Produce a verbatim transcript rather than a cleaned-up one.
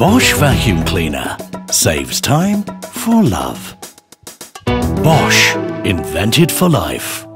Bosch vacuum cleaner saves time for love. Bosch, invented for life.